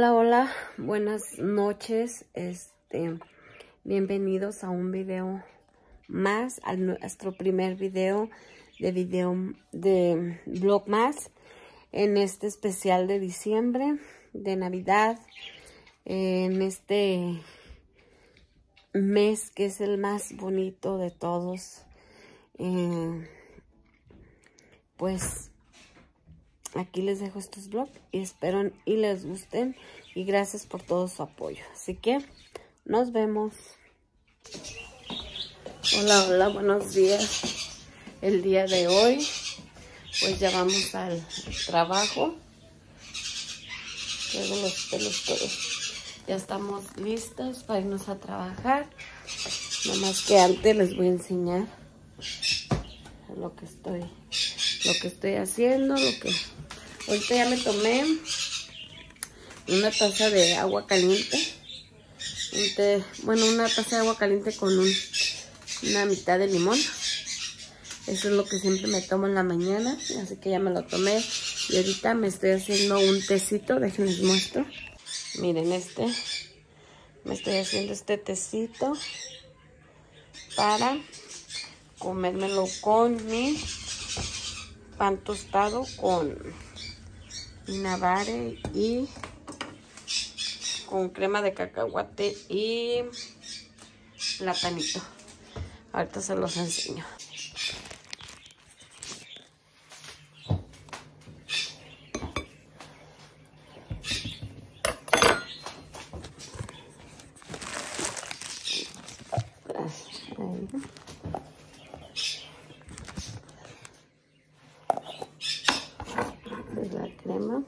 Hola, hola, buenas noches. Bienvenidos a un video más, a nuestro primer video de Vlogmas en este especial de diciembre, de Navidad, en este mes que es el más bonito de todos. Pues aquí les dejo estos vlogs y espero y les gusten y gracias por todo su apoyo. Así que nos vemos. Hola, hola, buenos días. El día de hoy pues ya vamos al trabajo. Traigo los pelos todos. Ya estamos listos para irnos a trabajar. Nada más que antes les voy a enseñar lo que estoy haciendo, ahorita ya me tomé una taza de agua caliente, una taza de agua caliente con una mitad de limón. Eso es lo que siempre me tomo en la mañana, así que ya me lo tomé y ahorita me estoy haciendo un tecito. Déjenles muestro. Miren, me estoy haciendo este tecito para comérmelo con mi pan tostado con vinagre y con crema de cacahuate y platanito. Ahorita se los enseño. Ahí. Es la crema.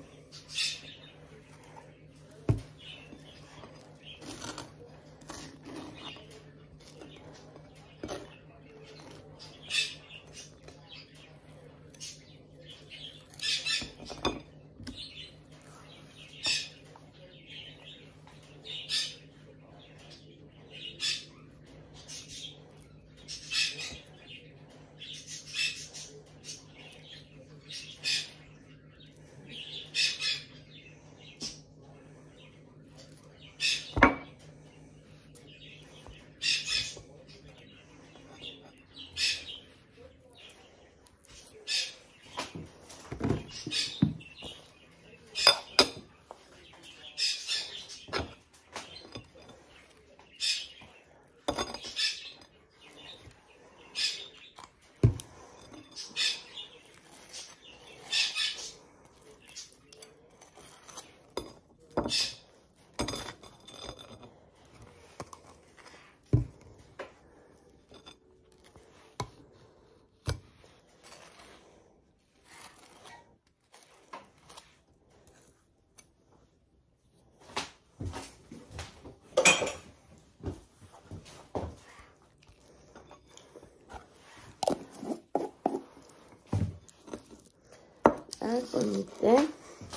Con mi té.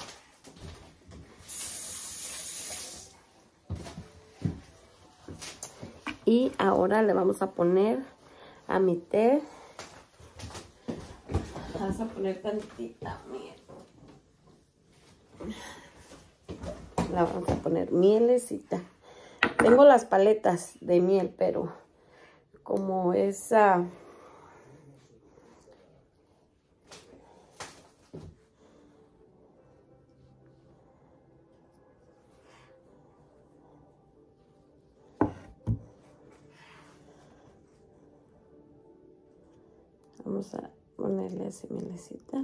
Y ahora le vamos a poner a mi té. Vamos a poner tantita miel. La vamos a poner mielecita. Tengo las paletas de miel, pero como esa... Vamos a ponerle así mielecita.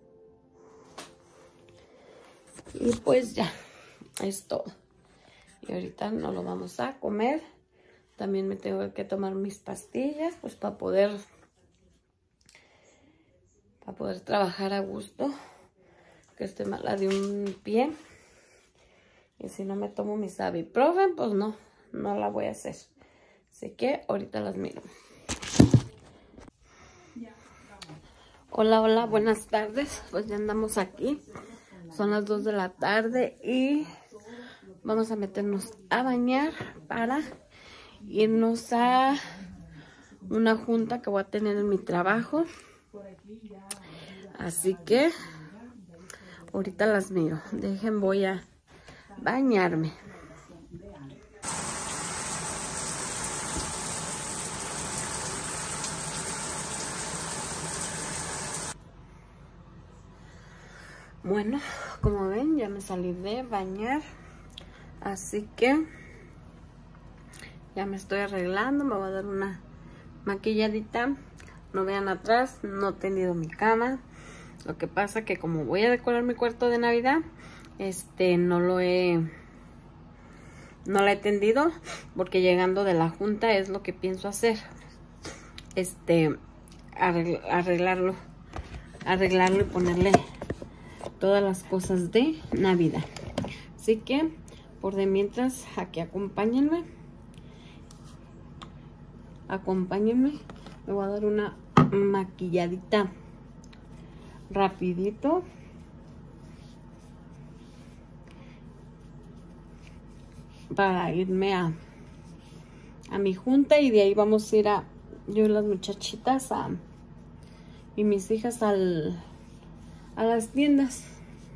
Y pues ya, es todo. Y ahorita no lo vamos a comer. También me tengo que tomar mis pastillas, pues para poder trabajar a gusto. Que estoy mala de un pie. Y si no me tomo mis ibuprofen, pues no la voy a hacer. Así que ahorita las miro. Hola, hola, buenas tardes. Pues ya andamos aquí. Son las 2 de la tarde y vamos a meternos a bañar para irnos a una junta que voy a tener en mi trabajo. Así que ahorita las miro. Voy a bañarme. Bueno, como ven, ya me salí de bañar, así que ya me estoy arreglando. Me voy a dar una maquilladita. No vean atrás, no he tendido mi cama. Lo que pasa que como voy a decorar mi cuarto de Navidad, no la he tendido, porque llegando de la junta es lo que pienso hacer. Arreglarlo y ponerle todas las cosas de Navidad. Así que por de mientras aquí acompáñenme. Me voy a dar una maquilladita rapidito para irme a mi junta, y de ahí vamos a ir yo y las muchachitas y mis hijas a las tiendas.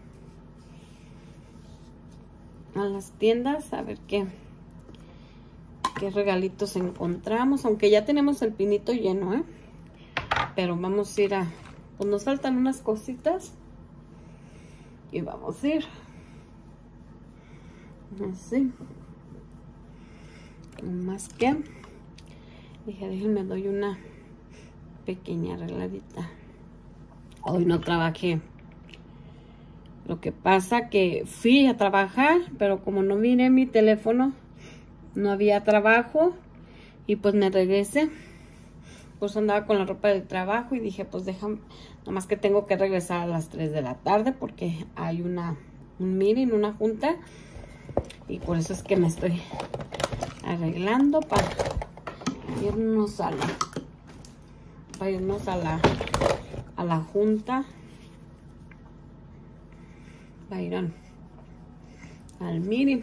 A ver qué regalitos encontramos, aunque ya tenemos el pinito lleno, pero vamos a ir pues nos faltan unas cositas y vamos a ir así. Más que dije, déjenme doy una pequeña arregladita. Hoy no trabajé. Lo que pasa que fui a trabajar, pero como no miré mi teléfono, no había trabajo, y pues me regresé. Pues andaba con la ropa del trabajo y dije, pues déjame, nomás que tengo que regresar a las 3 de la tarde porque hay un meeting, una junta, y por eso es que me estoy arreglando para irnos a la junta, para ir al meeting.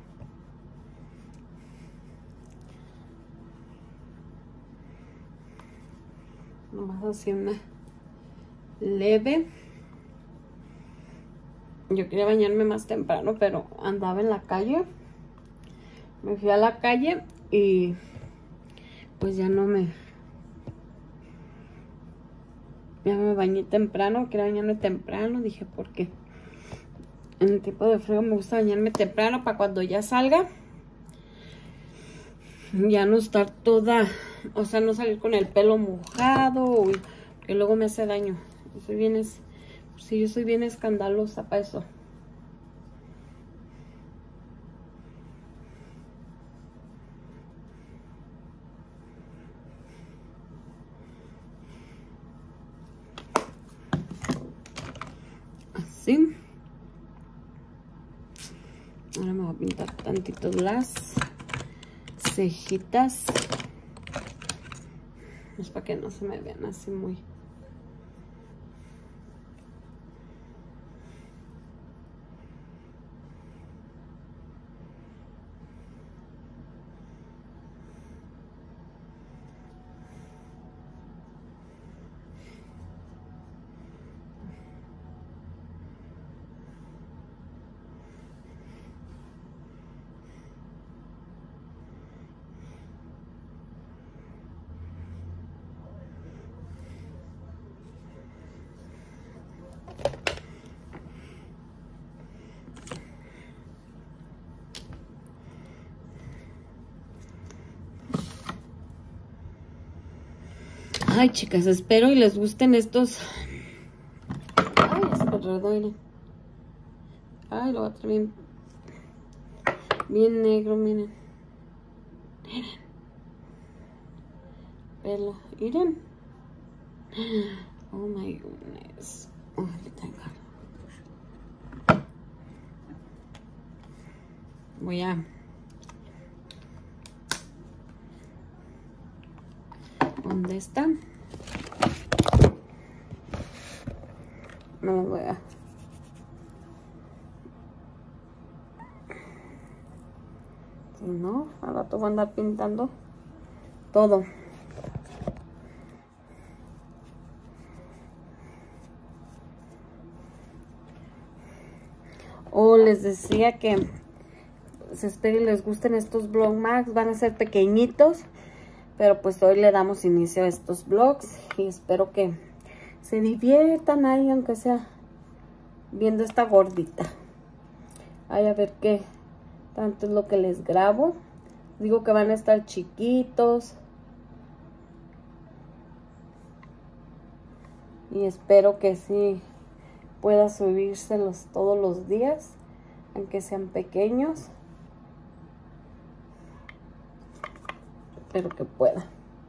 Nomás así una leve. Yo quería bañarme más temprano, pero andaba en la calle. Me fui a la calle y pues ya me bañé temprano. Quería bañarme temprano, dije, porque en el tiempo de frío me gusta bañarme temprano para cuando ya salga, ya no estar toda, o sea, no salir con el pelo mojado, que luego me hace daño. Yo soy bien escandalosa para eso. Así. Ahora me voy a pintar tantito las cejitas. Es para que no se me vean así muy. Ay, chicas, espero y les gusten estos. Ay, es alrededor. Ay, lo voy a traer bien negro, miren. Miren. Pelo, miren. Oh my goodness. Oh, voy a ¿dónde está? No voy a. Si no, al rato voy a andar pintando todo. les decía que se espero y les gusten estos vlogmas. Van a ser pequeñitos, pero pues hoy le damos inicio a estos vlogs y espero que se diviertan ahí, aunque sea viendo esta gordita. Ay, a ver qué tanto es lo que les grabo. Digo que van a estar chiquitos. Y espero que sí pueda subírselos todos los días, aunque sean pequeños. Espero que pueda.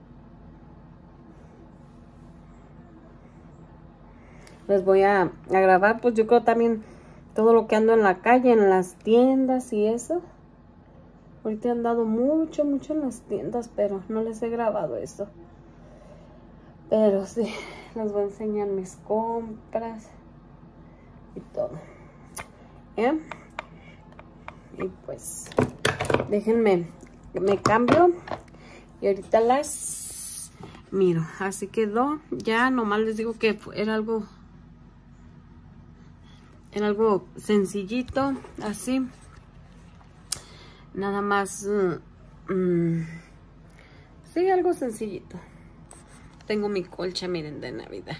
Les voy a grabar, pues yo creo también todo lo que ando en la calle, en las tiendas y eso. Ahorita he andado mucho en las tiendas, pero no les he grabado eso. Pero sí, les voy a enseñar mis compras y todo. ¿Eh? Y pues, déjenme, me cambio y ahorita las miro. Así quedó. Ya nomás les digo que era algo sencillito, así. Nada más, sí, algo sencillito. Tengo mi colcha, miren, de Navidad.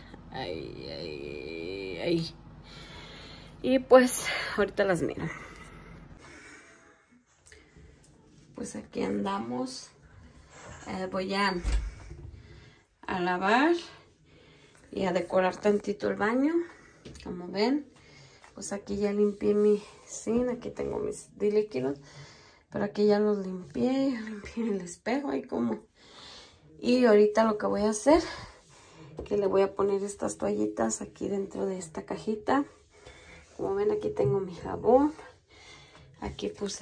Ahí. Y pues, ahorita las miro. Pues aquí andamos. Voy a lavar y a decorar tantito el baño. Como ven, pues aquí ya limpié mi zinc. Aquí tengo mis líquidos. Pero aquí ya los limpié el espejo, ahí como. Y ahorita lo que voy a hacer, que le voy a poner estas toallitas aquí dentro de esta cajita. Como ven, aquí tengo mi jabón. Aquí puse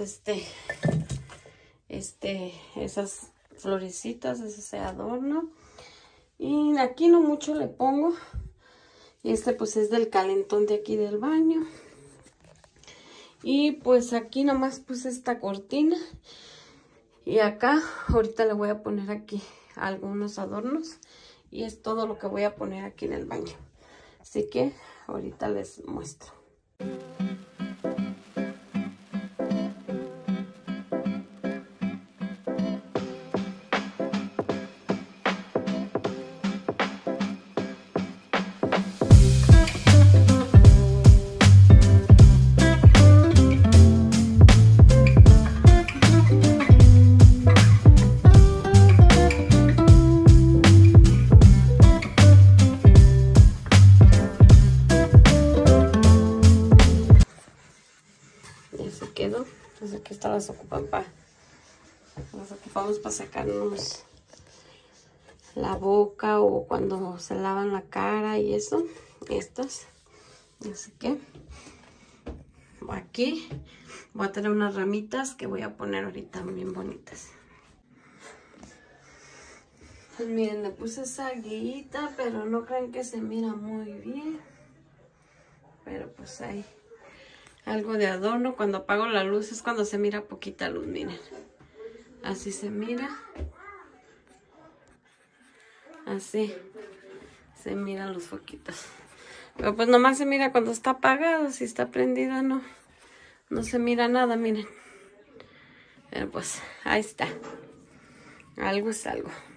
esas florecitas, ese adorno. Y aquí no mucho le pongo. Y pues es del calentón de aquí del baño. Y pues aquí nomás puse esta cortina. Y acá ahorita le voy a poner aquí algunos adornos. Y es todo lo que voy a poner aquí en el baño. Así que ahorita les muestro. Entonces aquí estas las ocupamos para sacarnos la boca o cuando se lavan la cara y eso. Estas. Así que aquí voy a tener unas ramitas que voy a poner ahorita bien bonitas. Pues miren, le puse esa guillita, pero no crean que se mira muy bien. Pero pues ahí. Algo de adorno. Cuando apago la luz es cuando se mira poquita luz, miren. Así se mira. Así se miran los foquitos. Pero pues nomás se mira cuando está apagado. Si está prendida no se mira nada, miren. Pero pues ahí está. Algo es algo.